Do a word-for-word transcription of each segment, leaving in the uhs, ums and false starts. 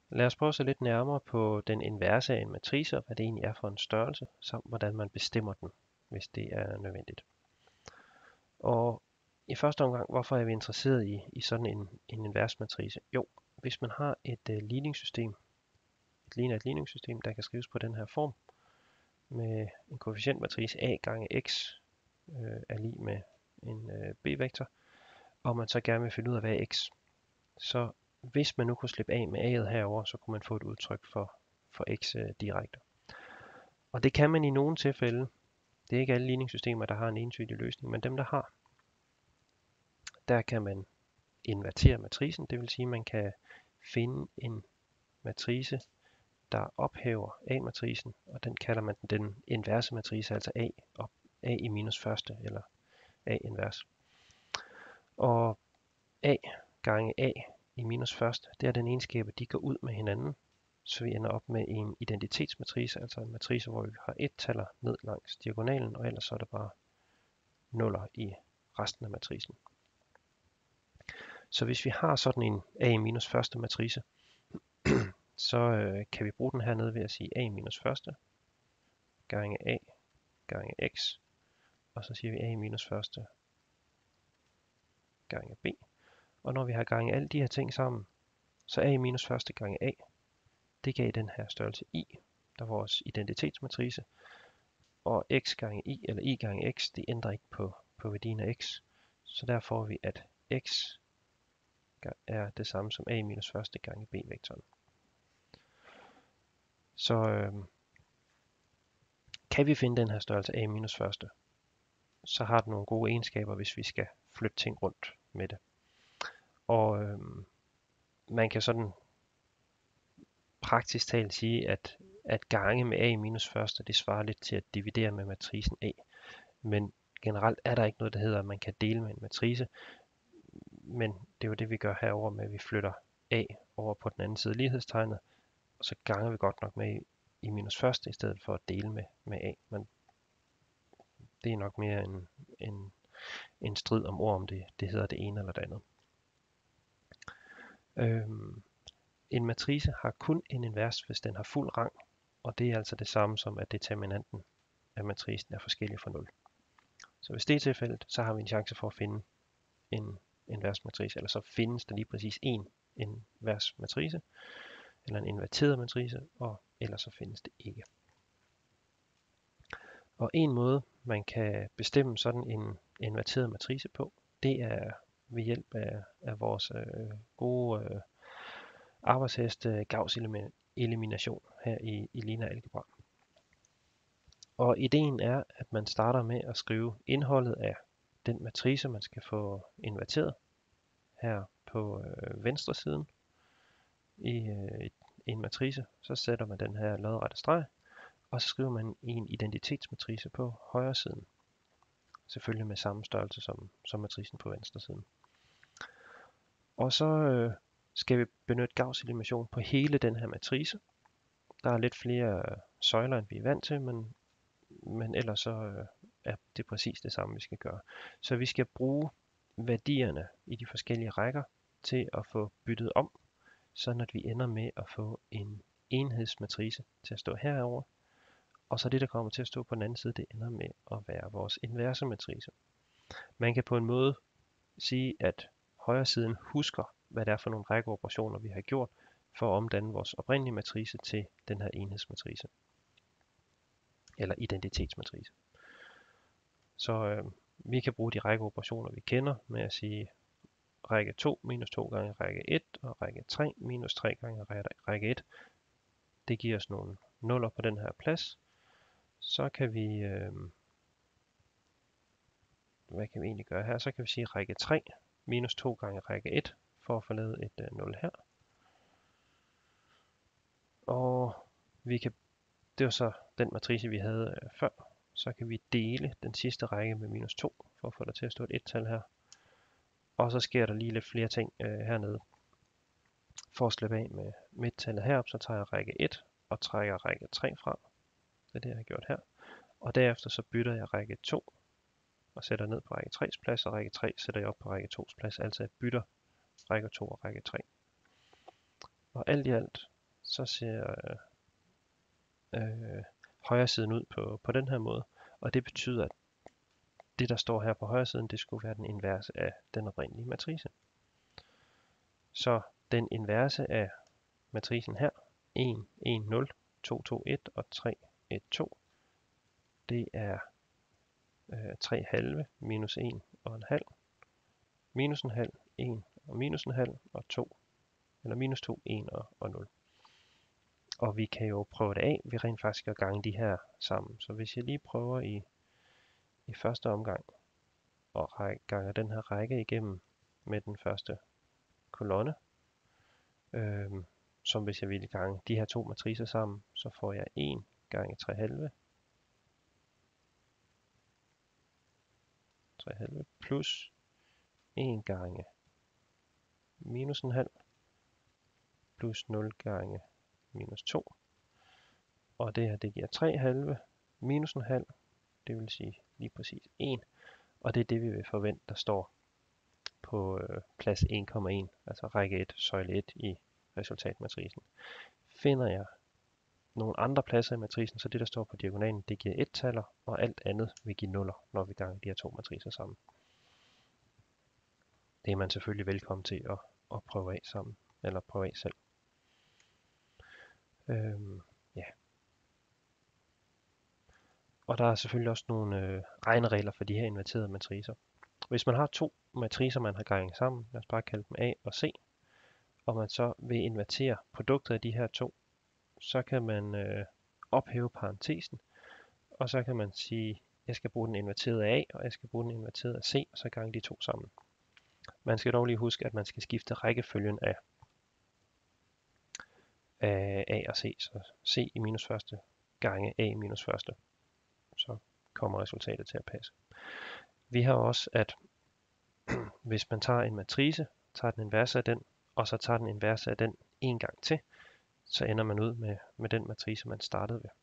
Lad os prøve at se lidt nærmere på den inverse af en matrice, og hvad det egentlig er for en størrelse, samt hvordan man bestemmer den, hvis det er nødvendigt. Og i første omgang, hvorfor er vi interesseret i, i sådan en, en invers matrice? Jo, hvis man har et uh, ligningssystem, et lineært ligningssystem, der kan skrives på den her form, med en koefficientmatrice a gange x øh, er lig med en øh, b-vektor, og man så gerne vil finde ud af, hvad er x, så hvis man nu kunne slippe af med a'et herover, så kunne man få et udtryk for, for x øh, direkte. Og det kan man i nogle tilfælde. Det er ikke alle ligningssystemer, der har en entydig løsning, men dem, der har, der kan man invertere matricen. Det vil sige, at man kan finde en matrice, der ophæver A-matricen, og den kalder man den inverse matrice, altså A, og A i minus første, eller A invers. Og A gange A i minus første, det er den egenskab, at de går ud med hinanden, så vi ender op med en identitetsmatrice, altså en matrice, hvor vi har et taller ned langs diagonalen, og ellers så er det bare nuller i resten af matricen. Så hvis vi har sådan en A i minus første matrice, så øh, kan vi bruge den hernede ved at sige A i minus første gange A gange x, og så siger vi A i minus første gange b. Og når vi har gange alle de her ting sammen, så A i minus første gange A, det gav den her størrelse i, der er vores identitetsmatrice, og x gange i, eller i gange x, det ændrer ikke på, på værdien af x, så der får vi, at x er det samme som A i minus første gange b-vektoren. Så øh, kan vi finde den her størrelse A i minus første, så har den nogle gode egenskaber, hvis vi skal flytte ting rundt med det. Og øh, man kan sådan praktisk talt sige, at, at gange med A i minus første, det svarer lidt til at dividere med matricen A. Men generelt er der ikke noget, der hedder, at man kan dele med en matrice. Men det er jo det, vi gør herover med, at vi flytter A over på den anden side af lighedstegnet, og så ganger vi godt nok med i minus første, i stedet for at dele med, med A. Men det er nok mere en, en, en strid om ord, om det, det hedder det ene eller det andet. Øhm, en matrice har kun en invers, hvis den har fuld rang, og det er altså det samme som, at determinanten af matricen er forskellig fra nul. Så hvis det er tilfældet, så har vi en chance for at finde en invers matrice, eller så findes der lige præcis en invers matrice, eller en inverteret matrice, og ellers så findes det ikke. Og en måde, man kan bestemme sådan en inverteret matrice på, det er ved hjælp af, af vores øh, gode øh, arbejdshest øh, Gauss-elimination her i, i lineær algebra. Og ideen er, at man starter med at skrive indholdet af den matrice, man skal få inverteret her på øh, venstre siden i øh, en matrice. Så sætter man den her lodrette streg, og så skriver man en identitetsmatrice på højre siden. Selvfølgelig med samme størrelse som, som matricen på venstre siden. Og så øh, skal vi benytte Gauss-elimination på hele den her matrice. Der er lidt flere øh, søjler, end vi er vant til, men, men ellers så øh, er det præcis det samme, vi skal gøre. Så vi skal bruge værdierne i de forskellige rækker til at få byttet om, sådan at vi ender med at få en enhedsmatrice til at stå herover, og så det, der kommer til at stå på den anden side, det ender med at være vores inverse matrice. Man kan på en måde sige, at højre siden husker, hvad det er for nogle rækkeoperationer, vi har gjort, for at omdanne vores oprindelige matrice til den her enhedsmatrice, eller identitetsmatrice. Så øh, vi kan bruge de rækkeoperationer, vi kender, med at sige række to minus to gange række et, og række tre minus tre gange række et. Det giver os nogle nuller på den her plads. Så kan vi, øh, hvad kan vi egentlig gøre her? Så kan vi sige række tre minus to gange række et, for at få lavet et øh, nul her. Og vi kan, det var så den matrice, vi havde øh, før. Så kan vi dele den sidste række med minus to, for at få det til at stå et et-tal her. Og så sker der lige lidt flere ting øh, hernede. For at slippe af med midttallet heroppe, så tager jeg række et og trækker række tre fra. Det er det, jeg har gjort her. Og derefter så bytter jeg række to og sætter ned på række tre's plads, og række tre sætter jeg op på række to's plads. Altså jeg bytter række to og række tre. Og alt i alt, så ser øh, højre siden ud på, på den her måde. Og det betyder, at det, der står her på højre siden, det skulle være den inverse af den oprindelige matrice. Så den inverse af matricen her, en, en, nul, to, to, et og tre, et, to, det er øh, tre halve minus en og en halv, minus en halv, en og minus en halv og to, eller minus to, en og, og nul. Og vi kan jo prøve det af ved rent faktisk at gange de her sammen. Så hvis jeg lige prøver i, i første omgang og række, ganger den her række igennem med den første kolonne, øhm, som hvis jeg ville gange de her to matricer sammen, så får jeg en gange tre halve, tre halve plus en gange minus en halv plus nul gange minus to. Og det her, det giver tre halve minus en halv, det vil sige lige præcis en. Og det er det, vi vil forvente, der står på øh, plads en komma en, altså række et, søjle et i resultatmatricen. Finder jeg nogle andre pladser i matricen, så det, der står på diagonalen, det giver et-taller, og alt andet vil give nuller, når vi ganger de her to matricer sammen. Det er man selvfølgelig velkommen til at, at prøve af sammen, eller prøve af selv. Øhm, ja. Og der er selvfølgelig også nogle øh, regneregler for de her inverterede matricer. Hvis man har to matricer, man har ganget sammen, lad os bare kalde dem A og C, og man så vil invertere produktet af de her to, så kan man øh, ophæve parentesen, og så kan man sige, jeg skal bruge den inverterede af A, og jeg skal bruge den inverterede af C, og så gange de to sammen. Man skal dog lige huske, at man skal skifte rækkefølgen af, af A og C, så C i minus første gange A i minus første. Så kommer resultatet til at passe. Vi har også, at hvis man tager en matrice, tager den inverse af den, og så tager den inverse af den en gang til, så ender man ud med, med den matrice, man startede ved.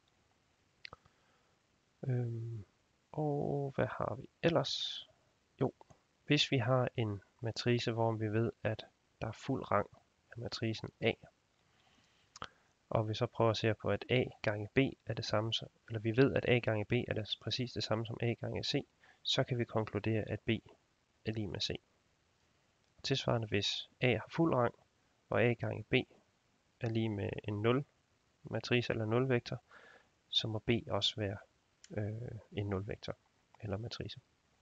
Øhm, og hvad har vi ellers? Jo, hvis vi har en matrice, hvor vi ved, at der er fuld rang af matricen A, og vi så prøver at se på, at A gange B er det samme, eller vi ved, at A gange B er det præcis det samme som A gange C, så kan vi konkludere, at B er lige med C. Tilsvarende, hvis A har fuld rang, og A gange B er lige med en nul matrice eller nul vektor, så må B også være øh, en nul vektor eller matrice.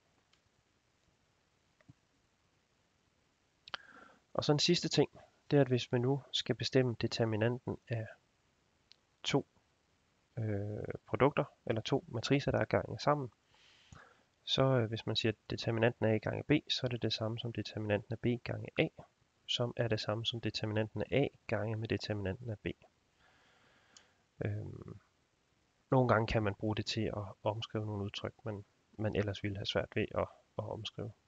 Og så en sidste ting, det er, at hvis man nu skal bestemme determinanten af to øh, produkter, eller to matricer, der er ganget sammen, så øh, hvis man siger, at determinanten af A gange B, så er det det samme som determinanten af B gange A, som er det samme som determinanten af A gange med determinanten af B. Øhm, nogle gange kan man bruge det til at omskrive nogle udtryk, men man ellers ville have svært ved at, at omskrive.